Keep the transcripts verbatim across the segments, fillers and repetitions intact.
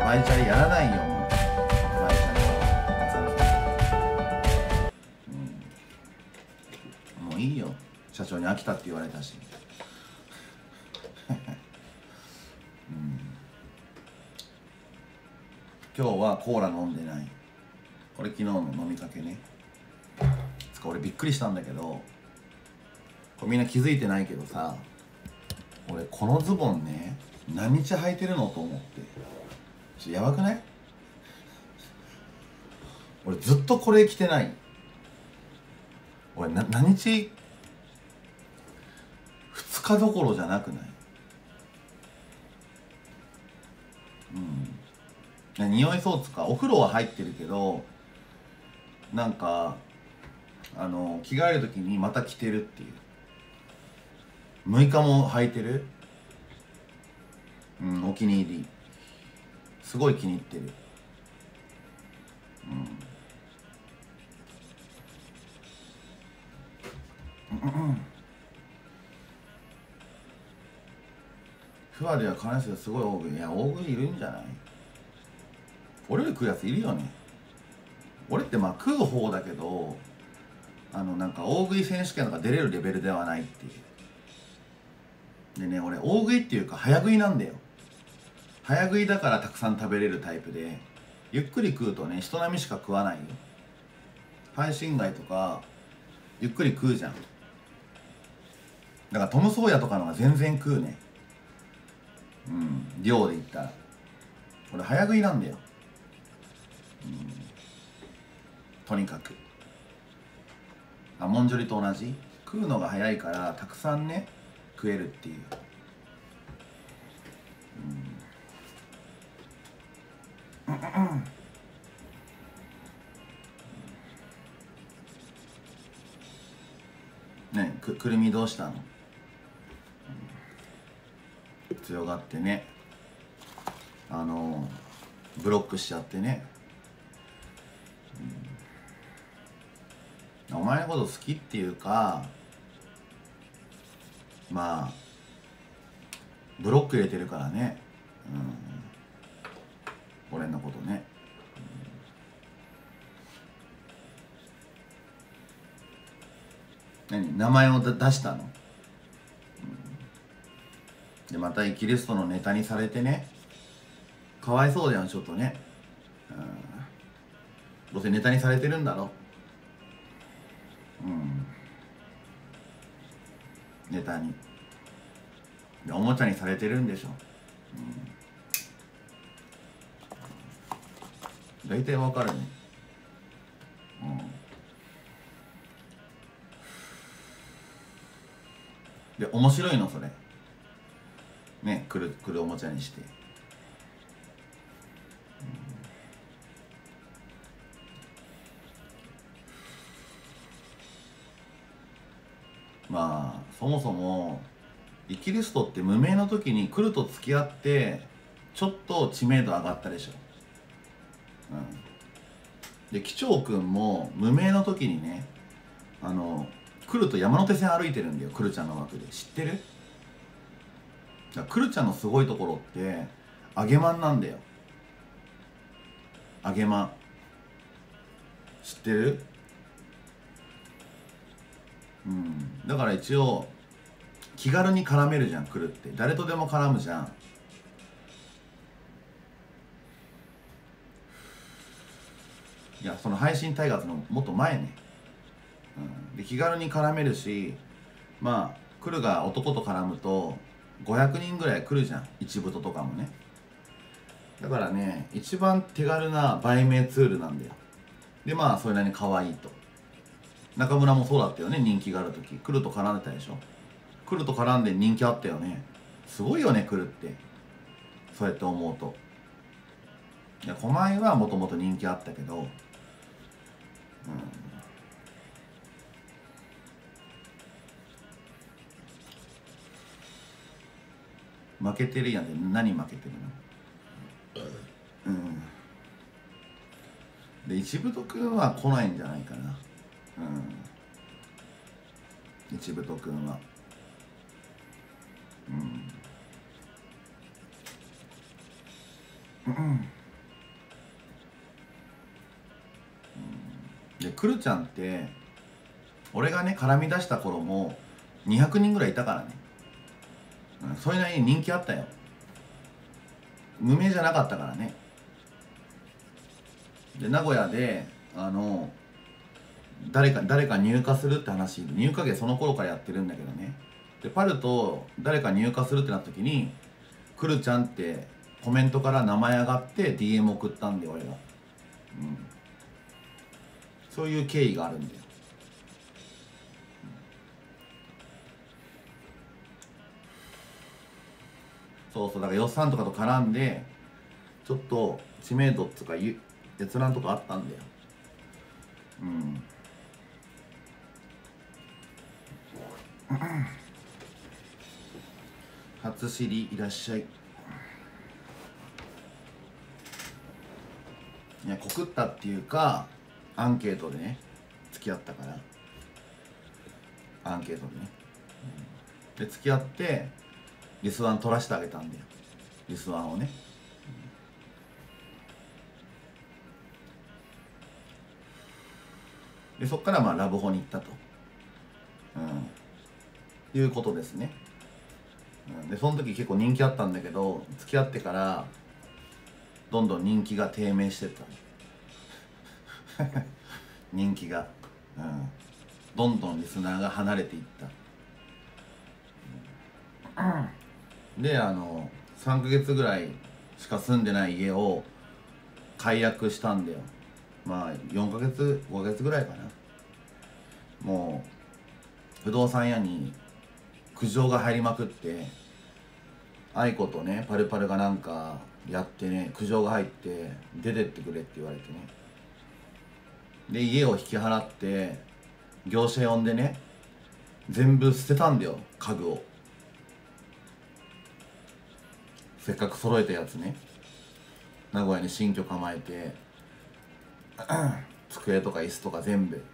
マイチャリやらないよもう。マイチャリは、うん、もういいよ。社長に飽きたって言われたし、うん、今日はコーラ飲んでない。これ昨日の飲みかけね。つか俺びっくりしたんだけど、これみんな気づいてないけどさ、俺このズボンね何日履いてるのと思って。ちょっとやばくない？俺ずっとこれ着てない。俺な何日ふつかどころじゃなくない？うん、匂いそうつか。お風呂は入ってるけど、なんかあの着替える時にまた着てるっていう。むいかも履いてる。うん、お気に入り。すごい気に入ってる。うんうんうん。フワでは金瀬がすごい大食い。いや大食いいるんじゃない？俺より食うやついるよね。俺ってまあ食う方だけど、あのなんか大食い選手権とか出れるレベルではないっていう。でね、俺大食いっていうか早食いなんだよ。早食いだからたくさん食べれるタイプで、ゆっくり食うとね人並みしか食わないよ。配信外とかゆっくり食うじゃん。だからトム・ソーヤとかの方が全然食うね。うん、量で言ったら俺早食いなんだよ。うん、とにかくあモンジョリと同じ。食うのが早いからたくさんね食えるっていう。うんうんうんね、くくるみどうしたの？強がってね、あのブロックしちゃってね、うん、お前のこと好きっていうか、まあブロック入れてるからね、うん、俺のことね、うん、何名前を出したの？でまたイキリストのネタにされてね、かわいそうじゃんちょっとね、うん、どうせネタにされてるんだろ、うん、ネタにでおもちゃにされてるんでしょ、うん、大体わかるね、うん、で面白いのそれね、来る来るおもちゃにして、うん、まあそもそもイキリストって無名の時に来ると付き合ってちょっと知名度上がったでしょ、うん、で機長くんも無名の時にね、あの来ると山手線歩いてるんだよ、くるちゃんの枠で。知ってる？だからくるちゃんのすごいところって揚げまんなんだよ。揚げまん知ってる？うん、だから一応気軽に絡めるじゃん、来るって誰とでも絡むじゃん。いやその配信タイガーズのもっと前ね、うん、で気軽に絡めるし、まあ来るが男と絡むとごひゃくにんぐらい来るじゃん、一部ととかもね。だからね一番手軽な売名ツールなんだよ。でまあそれなりに可愛いと。中村もそうだったよね、人気がある時来ると絡んでたでしょ。来ると絡んで人気あったよね。すごいよね来るって。そうやって思うと、いや狛江はもともと人気あったけど、うん、負けてるやんって。何負けてるの？うんで一部とくんは来ないんじゃないかな。うん一部とくんは、うんでくるちゃんって俺がね絡み出した頃もにひゃくにんぐらいいたからね、うん、それなりに人気あったよ。無名じゃなかったからね。で名古屋であの誰か誰か入荷するって話、入荷芸その頃からやってるんだけどね。でパルと誰か入荷するってなった時にくるちゃんってコメントから名前上がって ディーエム 送ったんで俺が、うん、そういう経緯があるんだよ。そうそう、だからよっさんとかと絡んでちょっと知名度っつうか閲覧とかあったんだよ。うん初知りいらっしゃい。いや告ったっていうかアンケートでね付き合ったから、アンケートでね、うん、で付き合ってリスワン取らせてあげたんだよ、リスワンをね、うん、でそっからまあラブホに行ったと、うん、いうことですね。うん、でその時結構人気あったんだけど付き合ってからどんどん人気が低迷してった人気が、うん、どんどんリスナーが離れていった、うん、であのさんかげつぐらいしか住んでない家を解約したんだよ。まあよんかげつごかげつぐらいかな。もう不動産屋に苦情が入りまくって、愛子とねパルパルがなんかやってね苦情が入って出てってくれって言われてね、で家を引き払って業者呼んでね全部捨てたんだよ、家具を。せっかく揃えたやつね、名古屋に新居構えて机とか椅子とか全部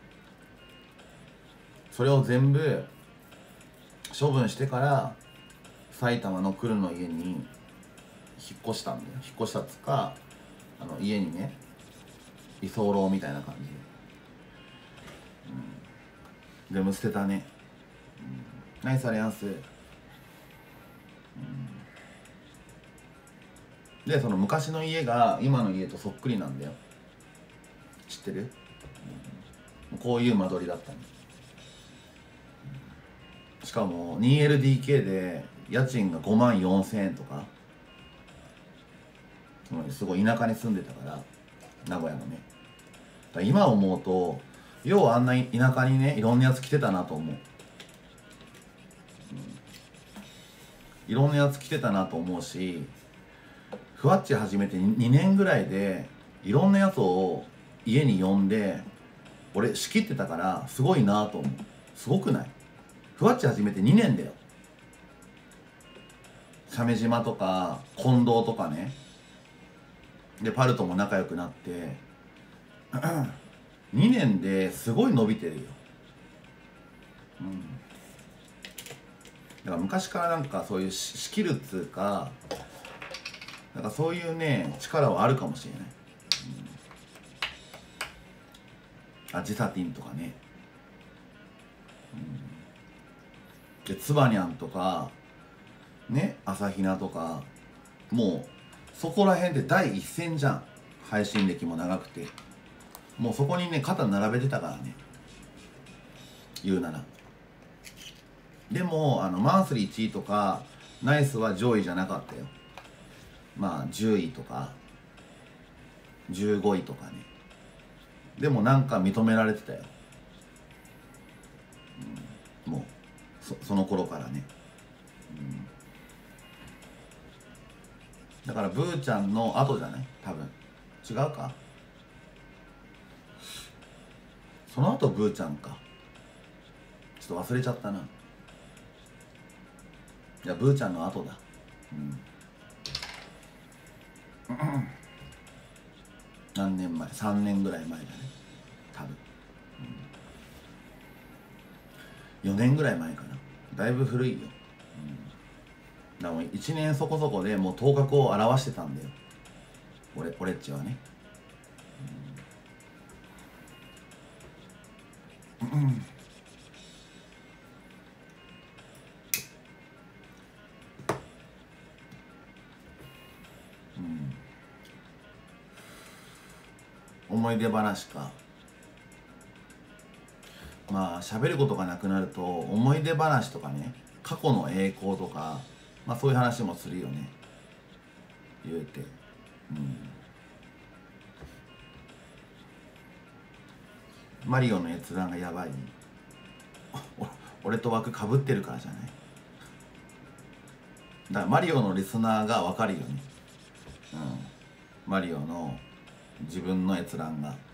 それを全部処分してから埼玉の来るの家に引っ越したんだよ。引っ越したっつうかあの家にね居候みたいな感じで、うん、全部捨てたね、うん、ナイスアレアンス、うん、でその昔の家が今の家とそっくりなんだよ。知ってる？うん、こういう間取りだったね。しかも ツーエルディーケー で家賃がごまんよんせんえんとか、すごい田舎に住んでたから名古屋のね。だから今思うとようあんな田舎にねいろんなやつ来てたなと思う、うん、いろんなやつ来てたなと思うし、ふわっち始めてにねんぐらいでいろんなやつを家に呼んで俺仕切ってたからすごいなと思う。すごくない？ふわっち始めてにねんだよ。鮫島とか近藤とかね、でパルとも仲良くなってにねんですごい伸びてるよ、うん、だから昔からなんかそういう仕切るっつうかなんかそういうね力はあるかもしれない、うん、あジサティンとかね、うん、でツバニャンとかね朝比奈とかもうそこら辺で第一線じゃん。配信歴も長くてもうそこにね肩並べてたからね、言うなら。でもあのマンスリーいちいとかナイスは上位じゃなかったよ。まあじゅういとかじゅうごいとかね。でもなんか認められてたよ、うん、もう そ, その頃からね、うん、だからブーちゃんの後じゃない多分。違うか、その後ブーちゃんか、ちょっと忘れちゃったな。いやブーちゃんの後だ、うん、何年前さんねんぐらい前だね多分、うん、よねんぐらい前かな。だいぶ古いよ、うん、だからもういちねんそこそこでもう頭角を現してたんだよ、 俺俺っちはね。うん、うんうん、思い出話か。まあ喋ることがなくなると思い出話とかね、過去の栄光とか、まあそういう話もするよね、言うて。うん、マリオの閲覧がやばい。俺と枠かぶってるからじゃない。だからマリオのリスナーが分かるよね。うん、マリオの自分の閲覧が。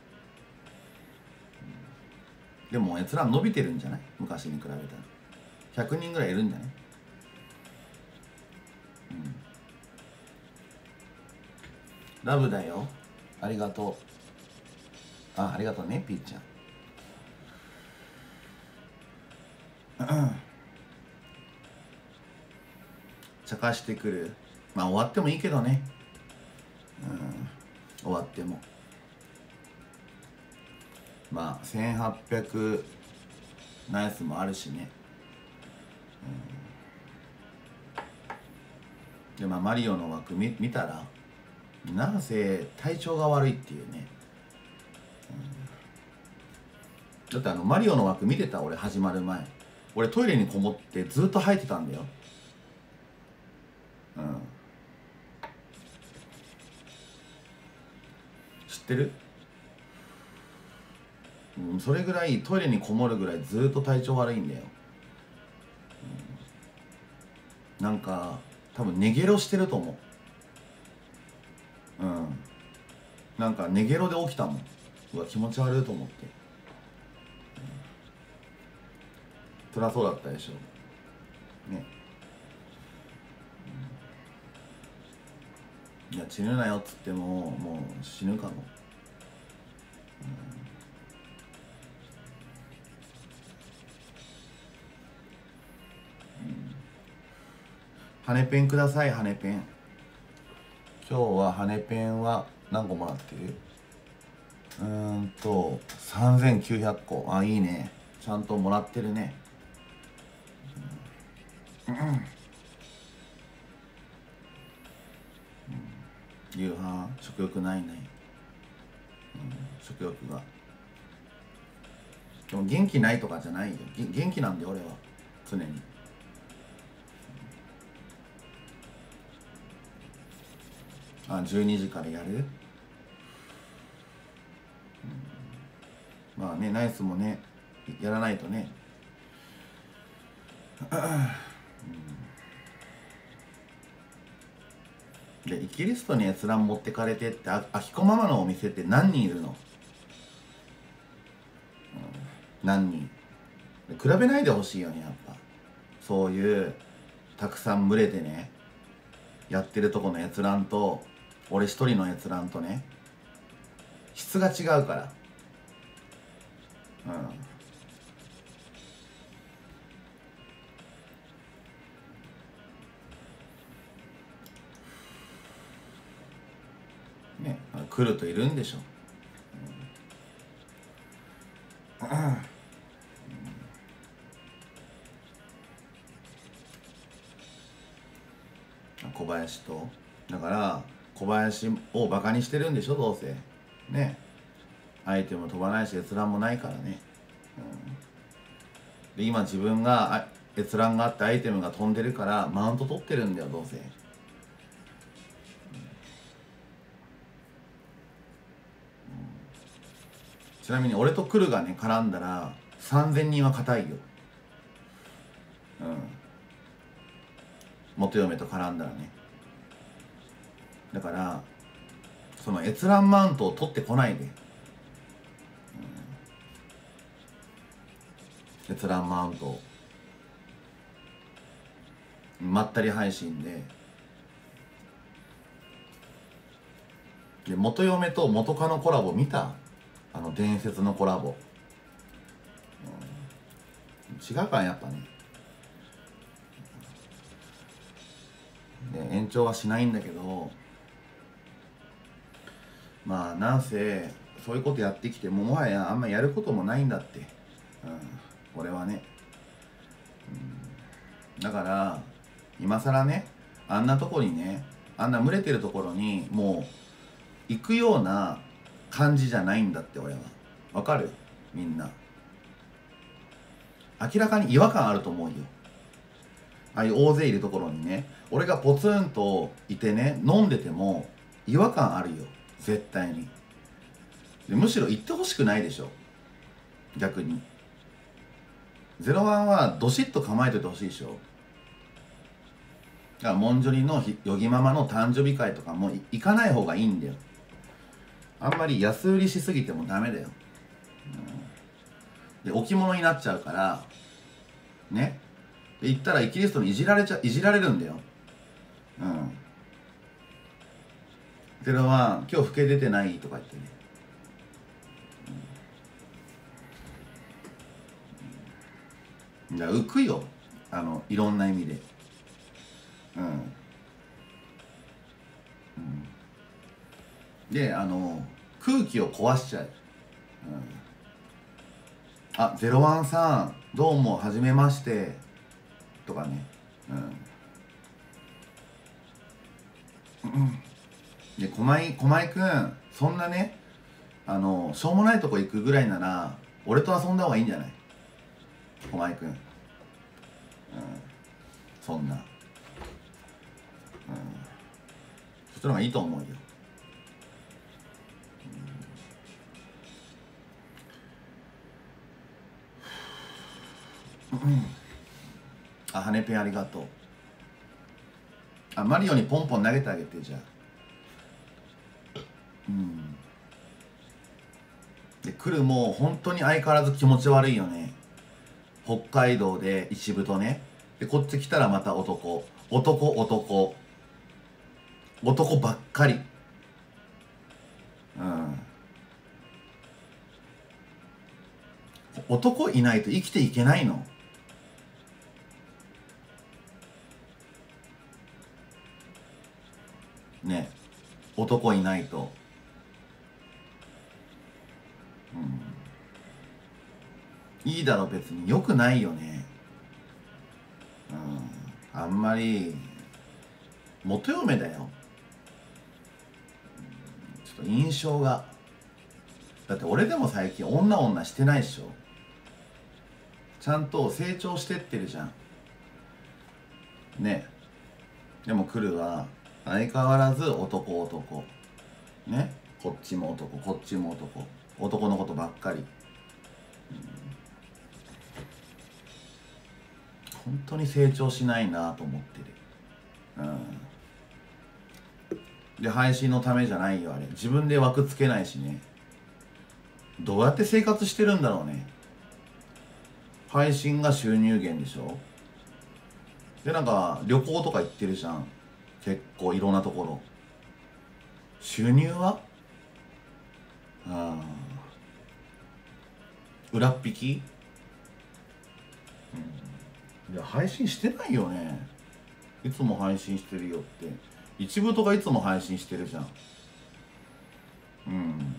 でも閲覧伸びてるんじゃない、昔に比べたら。ひゃくにんぐらいいるんじゃない。うん、ラブだよ、ありがとう。あ、ありがとうねピーちゃん。茶化してくる。まあ終わってもいいけどね。うん、終わってもまあせんはっぴゃくなやつもあるしね。うん、でまあマリオの枠 見, 見たらなぜ体調が悪いっていうね。うん、だってあのマリオの枠見てた、俺始まる前。俺トイレにこもってずっと吐いてたんだよ。うん、知ってる？うん、それぐらいトイレにこもるぐらいずっと体調悪いんだよ。うん、なんか多分寝ゲロしてると思う。うん、なんか寝ゲロで起きたもん。うわ気持ち悪いと思って。辛そうだったでしょね。いや死ぬなよっつってももう死ぬかも。羽ペンください、羽ペン。今日は羽ペンは何個もらってる？うーんとさんぜんきゅうひゃっこ。あ、いいね、ちゃんともらってるね。うん、うん、夕飯食欲ないね。うん、食欲が。でも元気ないとかじゃないよ。元気なんで俺は常に。あ、じゅうにじからやる。まあね、ナイスもねやらないとね。でイキリストに閲覧持ってかれてって、あきこママのお店って何人いるの？何人？比べないでほしいよね、やっぱ。そういうたくさん群れてねやってるとこの閲覧と俺一人の閲覧とね、質が違うから。うんね、来るといるんでしょ。うん、小林とだから小林をバカにしてるんでしょ、どうせね。相手も飛ばないし閲覧もないからね。うん、で今自分が閲覧があってアイテムが飛んでるからマウント取ってるんだよ、どうせ。うん、ちなみに俺とクルがね絡んだらさんぜんにんは硬いよ。うん、元嫁と絡んだらね。だからその閲覧マウントを取ってこないで。うん、閲覧マウントをまったり配信でで元嫁と元カノコラボ見た？あの伝説のコラボ。うん、違うからやっぱね。で延長はしないんだけど、 まあなんせそういうことやってきてももはやあんまやることもないんだって、うん、俺はね、うん、だから今更ねあんなとこにねあんな群れてるところにもう行くような感じじゃないんだって俺は。わかる？みんな明らかに違和感あると思うよ。ああいう大勢いるところにね俺がポツンといてね飲んでても違和感あるよ絶対に。でむしろ行ってほしくないでしょ逆に。ゼロワンはどしっと構えててほしいでしょ。だからモンジョリのヨギママの誕生日会とかも行かない方がいいんだよ。あんまり安売りしすぎてもダメだよ、うん、で置物になっちゃうからね。で行ったらイキリストにいじられちゃいじられるんだよ。うんゼロワン今日老け出てないとか言ってね、うん、だから浮くよあのいろんな意味で。うん、うん、であの空気を壊しちゃう、うん、あゼロワンさんどうもはじめましてとかね、うん、で駒井駒井くんそんなねあのしょうもないとこ行くぐらいなら俺と遊んだ方がいいんじゃない？駒井くん、うん、そんな、うん、そっちの方がいいと思うよ。うん、あ羽ペンありがとう。あマリオにポンポン投げてあげてじゃあ。うんで来るも本当に相変わらず気持ち悪いよね。北海道で一部とねでこっち来たらまた男男男男ばっかり。うん男いないと生きていけないのね。男いないと、うん、いいだろ別によくないよね。うんあんまり元嫁だよ。ちょっと印象がだって俺でも最近女女してないっしょ。ちゃんと成長してってるじゃんね。でも来るは相変わらず男男ね。こっちも男こっちも男男のことばっかり、うん、本当に成長しないなと思ってる。うんで配信のためじゃないよあれ。自分で枠つけないしね。どうやって生活してるんだろうね。配信が収入源でしょ。でなんか旅行とか行ってるじゃん結構いろんなところ。収入は裏っ引き、うん、いや配信してないよね。いつも配信してるよって一部とかいつも配信してるじゃん。うん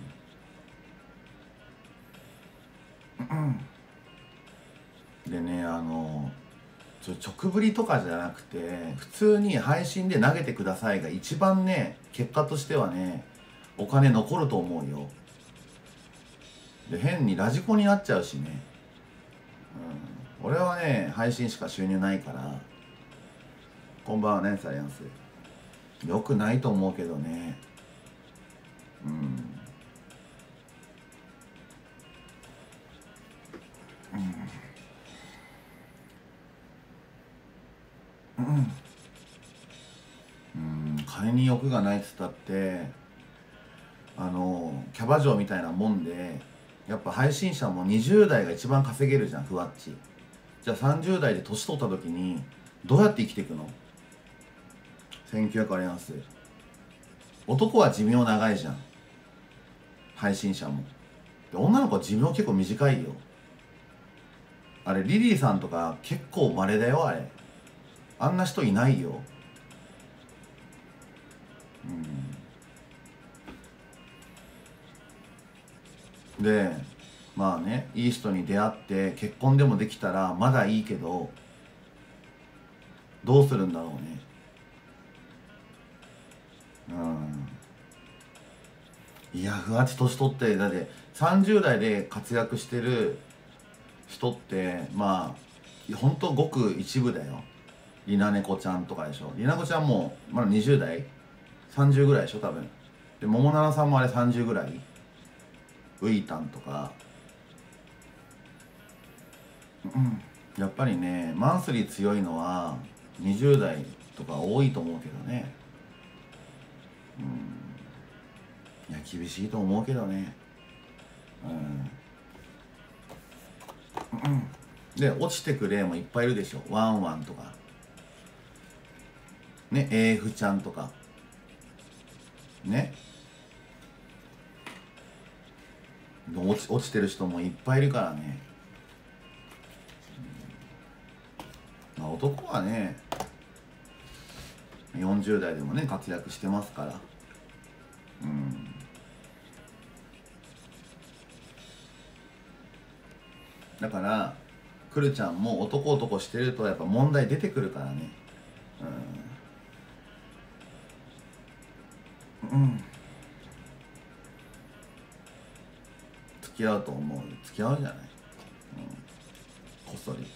でねあのちょ直振りとかじゃなくて普通に配信で投げてくださいが一番ね結果としてはねお金残ると思うよ。で変にラジコンになっちゃうしね、うん、俺はね配信しか収入ないから。こんばんはねサイエンス。よくないと思うけどね。うんうんうんうん金に欲がないっつったってあのキャバ嬢みたいなもんでやっぱ配信者もにじゅう代が一番稼げるじゃんふわっち。じゃあさんじゅう代で年取った時にどうやって生きていくの？せんきゅうひゃくあります。男は寿命長いじゃん配信者も。で女の子は寿命結構短いよ。あれリリーさんとか結構稀だよあれ。あんな人いないよ。うんでまあね、いい人に出会って結婚でもできたらまだいいけど、どうするんだろうね。うん。いや、ふわち年取って、だってさんじゅう代で活躍してる人ってまあほんとごく一部だよ。りなねこちゃんとかでしょ。りなこちゃんもまだにじゅう代さんじゅうぐらいでしょ多分。で桃奈々さんもあれさんじゅうぐらい、ウイタンとか。うん、やっぱりねマンスリー強いのはにじゅう代とか多いと思うけどね。うん、いや厳しいと思うけどね。うん、うん、で落ちてく例もいっぱいいるでしょ。ワンワンとかね、エーフちゃんとかね、落ち落ちてる人もいっぱいいるからね。まあ、男はねよんじゅう代でもね活躍してますから。うん。だからくるちゃんも男男してるとやっぱ問題出てくるからね。うん、うん、付き合うと思う。付き合うんじゃない、うん、こっそり。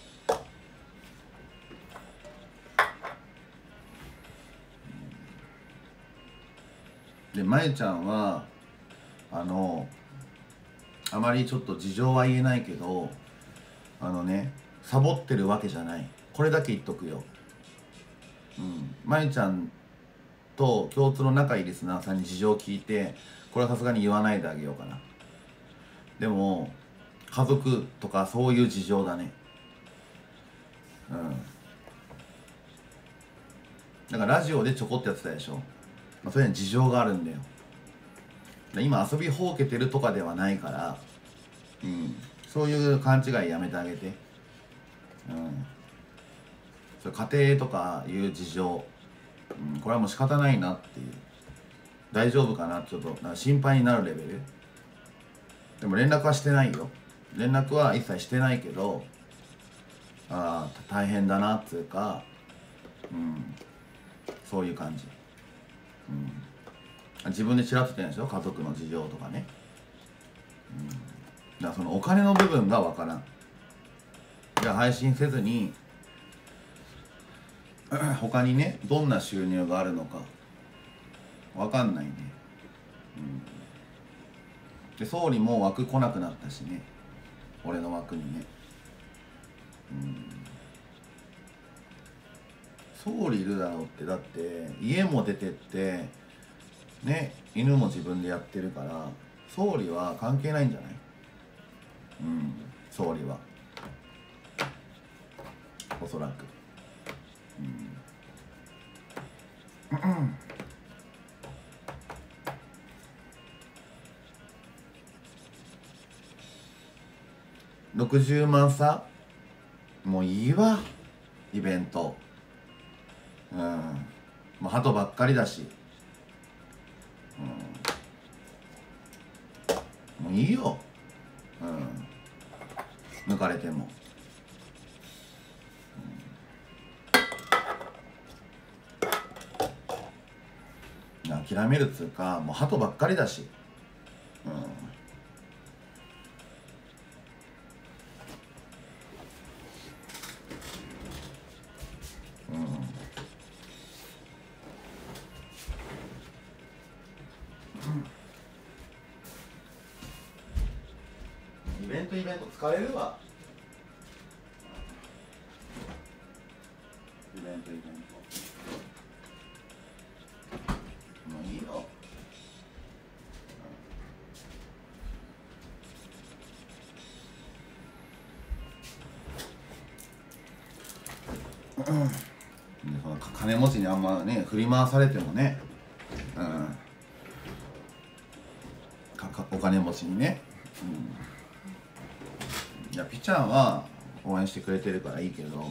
でまゆちゃんはあのあまりちょっと事情は言えないけど、あのねサボってるわけじゃない。これだけ言っとくよ。うん、まゆちゃんと共通の仲いいリスナーさんに事情を聞いて、これはさすがに言わないであげようかな。でも家族とかそういう事情だね。うん。だからラジオでちょこっとやってたでしょ。まあ、それには事情があるんだよ。今遊びほうけてるとかではないから、うん、そういう勘違いやめてあげて。うん。それ家庭とかいう事情、うん、これはもう仕方ないなっていう。大丈夫かなちょっとなんか心配になるレベル。でも連絡はしてないよ。連絡は一切してないけど、ああ大変だなっつうか、うん、そういう感じ。うん、自分でちらっと言ってないでしょ、家族の事情とかね。うん、だからそのお金の部分がわからん。じゃあ配信せずに他にねどんな収入があるのかわかんないね。うん、で総理も枠来なくなったしね、俺の枠にね。うん、総理いるだろうって。だって家も出てってね、犬も自分でやってるから総理は関係ないんじゃない。うん、総理はおそらく。うん、うん、ろくじゅうまん差もういいわ、イベント。うん、もう鳩ばっかりだし、うん、もういいよ、うん、抜かれても。うん、諦めるっつうかもう鳩ばっかりだし、うん、うん、イベントイベント疲れるわ。イベントイベントもういいよ。うん、でその金持ちにあんまね振り回されてもね、うん、かかお金持ちにね、うん、いやピちゃんは応援してくれてるからいいけど、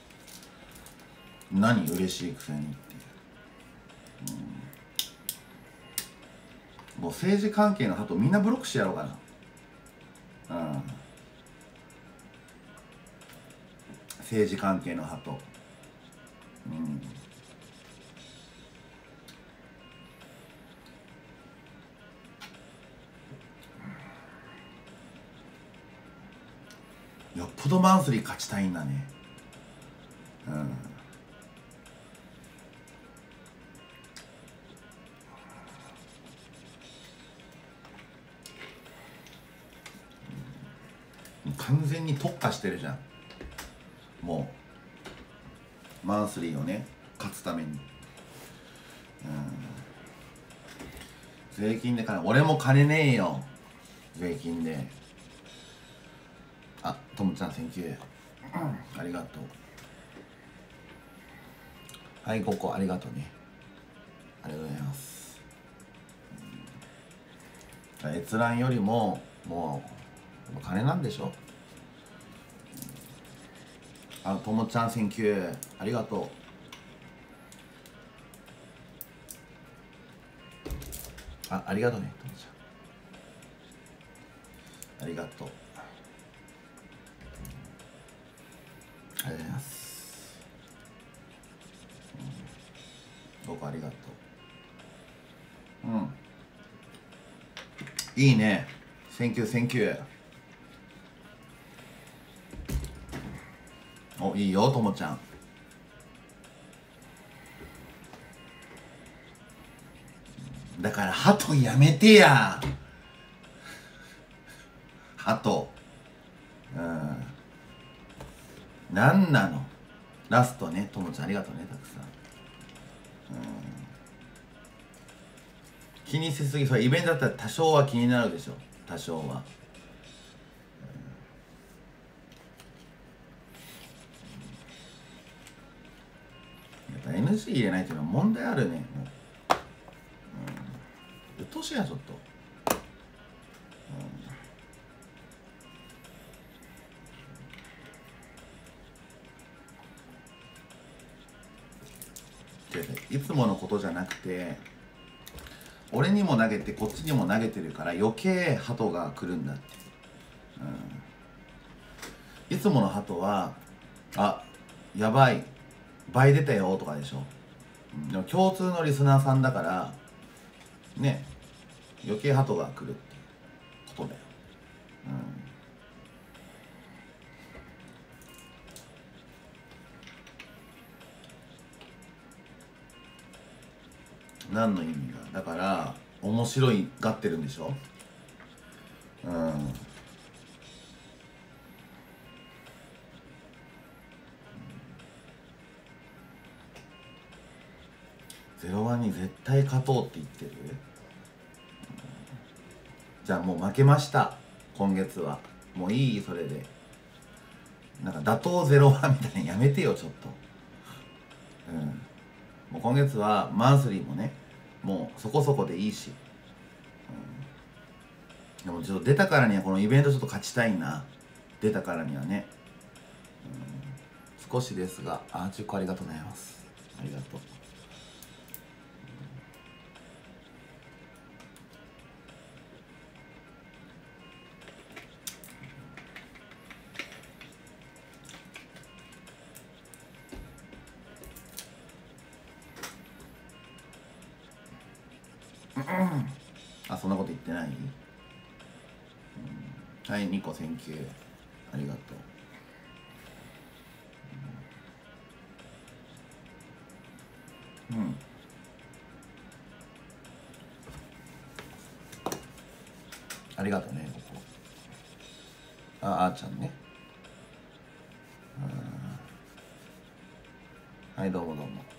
何嬉しいくせにっていう、うん、もう政治関係の鳩みんなブロックしてやろうかな。 うん、政治関係の鳩、うん、よっぽどマンスリー勝ちたいんだね。うん、完全に特化してるじゃん、もうマンスリーをね勝つために。うん、税金で金、俺も金ねえよ税金で。あ、ともちゃんセンキュー、うん、ありがとう。はい、ここありがとうね、ありがとうございます。うん、閲覧よりももう金なんでしょ。あ、ともちゃんセンキュー、ありがとう。あ、ありがとうね、ともちゃん、ありがとう、ありがとうございます。どうかありがとう。うん、いいね、センキューセンキュー。お、いいよともちゃん。だからハトやめてや、ハト。うん、なんなのラストね、ともちゃんありがとうね、たくさん。うん、気にしすぎ、それイベントだったら多少は気になるでしょ、多少は。やっぱ エヌジー 入れないっていうのは問題あるね、もう。うっとうしいや、ちょっと。うん、いつものことじゃなくて、俺にも投げてこっちにも投げてるから余計鳩が来るんだって。うん、いつもの鳩はあ、やばい倍出たよとかでしょ。でも共通のリスナーさんだからね、余計鳩が来るってことだよ。うん、何の意味が、だから面白いがってるんでしょ。うん、ゼロワンに絶対勝とうって言ってる。うん、じゃあもう負けました今月は。もういい、それでなんか打倒ゼロワンみたいなやめてよちょっと。うん、もう今月はマンスリーもね、もうそこそこでいいし、うん、でもちょっと出たからにはこのイベントちょっと勝ちたいな、出たからにはね。うん、少しですが、あ、じゅっこありがとうございます、ありがとう。あ、そんなこと言ってない、うん、はい、にこセンキュー、ありがとう。うん、ありがとうね、ここ。あ、あーちゃんね。うん、はい、どうもどうも。